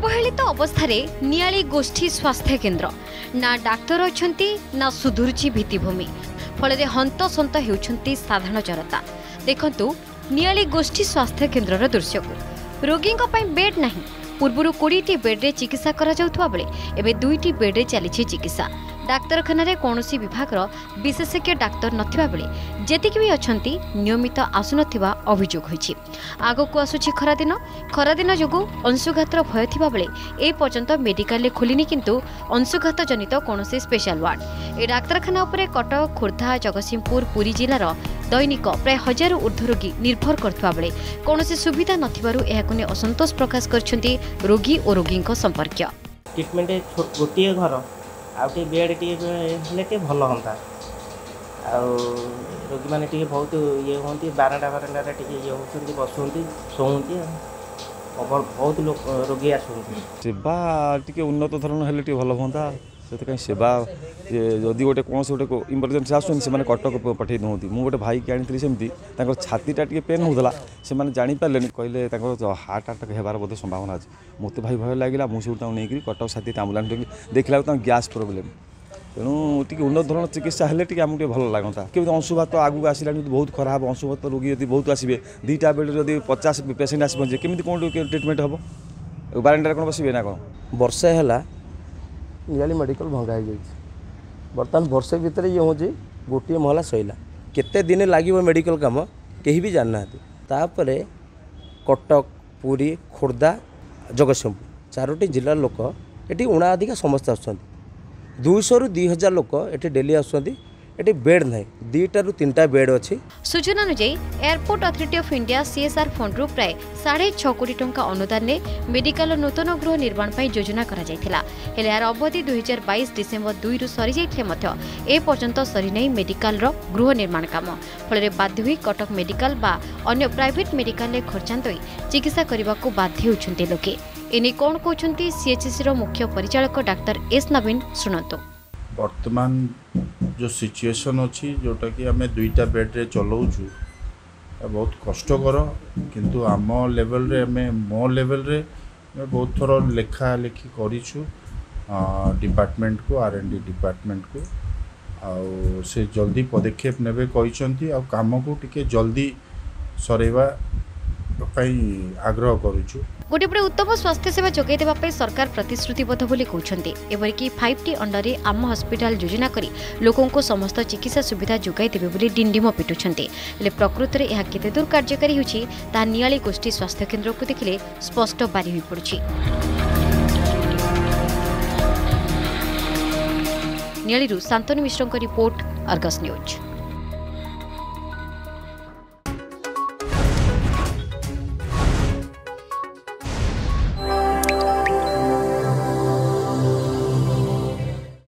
अवहेलित अवस्था नियाली गोष्ठी स्वास्थ्य केन्द्र ना डाक्तर अछंती ना सुधुरुची भित्तिभूमि फल हंतसंत होउछंती साधारण जनता। देखंतु नियाली गोष्ठी स्वास्थ्य केन्द्र दृश्य को रोगी बेड नहीं पूर्व 20टी बेड्रे चिकित्सा करा जाउथवा बेले एबे 2टी बेड्रे चली चिकित्सा। डाक्तरखाना रे कौनसी विभाग विशेषज्ञ डाक्तर नथिबा बेले जेतिक भी अछंती नियमित आसुनथिबा अभियोग होइछि। आगो आसुछि खरादिन जोगु अंशुघातर भय थिबा बेले ए पर्यंत मेडिकल खोलिनी किंतु अंशुघात जनित कौनसी स्पेशल वार्ड ए डाक्तरखाना उपरे कटक खोर्धा जगतसिंहपुर पुरी जिलार दैनिक प्राय 1000 ऊर्ध्व रोगी निर्भर करथुवा बेले कौनसी सुविधा नथिबारु एहाकु ने असंतोष प्रकाश करछंती रोगी और रोगी संपर्क। ट्रीटमेंट गोटे घर आउटे बेड टी भल हाँ रोगी मैंने बहुत ये होती बारंडा बारंडा ये होती बसुँच शोती बहुत लोग रोगी आसुँच सेवा टी उन्नत धरण है भल हाँ से सेवा जदि गोटे कौन से गोटे इमरजेन्सी आसुँच कटक पठे दिखाती मुझे गोटे भाई की आनी सेमती छातीटा टी पेन होता से जापारे कहले हार्ट अटैक होबार बोधे संभावना अच्छे मत भाई भय लगे मुझे नहीं कटक छाती आम्बुलांस देखला गैस प्रोब्लेम तेणु टी उन्नत धरण चिकित्सा हेल्ले आमको भल लगता कि अंशुघात आगू आसला बहुत खराब अंशुघात रोगी यदि बहुत आसवे 2टा बेड जब 50 पेसेंट आस पहुँचे केमी कौन ट्रिटमेंट हम बारंडार कौन बसवे ना कौन वर्षे है नियाली मेडिकल भंगा हो बर्तमान वर्षे भितर ये हूँ गोटे महला सैला केते दिन लगे मेडिकल काम कहीं भी जानना तापर कटक पुरी खोर्धा जगतसिंहपुर 4टी जिलार लोक ये उणाधिका समस्या आसुँच 200 ରୁ 2000 लोक ये डेली आसुँच ये बेड ना 2टा ରୁ 3टा बेड अच्छी। सूचना अनुसार airport authority of India CSR fund रू प्राय 6.5 कोटी टंका अनुदान ने मेडिकल नूतन गृह निर्माण पर योजना करा जायथिला हेले यार अवधि 2022 डिसेंबर 2 रु सरी जायथिले मध्य ए पर्यंत सरी नै मेडिकल रो गृह निर्माण काम फल बाध्य हुई कटक मेडिकल बा अन्य प्राइवेट मेडिकल ले खर्चांत होई चिकित्सा करबा को बाध्य होउछन्ते लोके एने कौन कहते सीएचसी रो मुख्य परिचालक डाक्टर एस नवीन शुणु। वर्तमान जो सिचुएशन अच्छी जोटा कि आम 2टा बेड्रे चलाऊँ बहुत कष्टकर किंतु आम लेवल रे मो लेवल रे बहुत थर लेखा लेखी करूँ डिपार्टमेंट को R&D डिपार्टमेंट को आउ से जल्दी पदक्षेप नेबे कहते काम को टिके जल्दी सरेवा आग्रह करूँ। गोटेपटे उत्तम स्वास्थ्य सेवा जोगाई देवाई सरकार प्रतिश्रुतिबद्ध बोली कहते एवरिकी 5T अंडर आम हस्पिटाल योजना करी लोकों को समस्त चिकित्सा सुविधा जोगाई देवे बोली डिंडिम पिटुछन्ते हेले प्रकृत में यह केते दूर कार्यकारी होछि ता नियाली गोष्ठी स्वास्थ्य केन्द्र को देखिले स्पष्ट बारी होई पड़ुछि। नियालीरू शांतनु मिश्रଙ୍କ रिपोर्ट अर्गस न्यूज।